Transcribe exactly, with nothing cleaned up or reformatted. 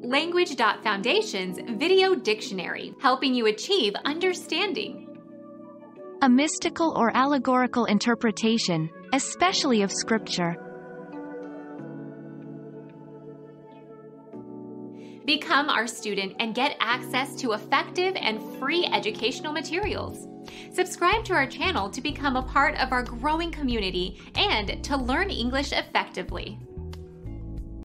Language Foundation's Video Dictionary, helping you achieve understanding. A mystical or allegorical interpretation, especially of Scripture. Become our student and get access to effective and free educational materials. Subscribe to our channel to become a part of our growing community and to learn English effectively.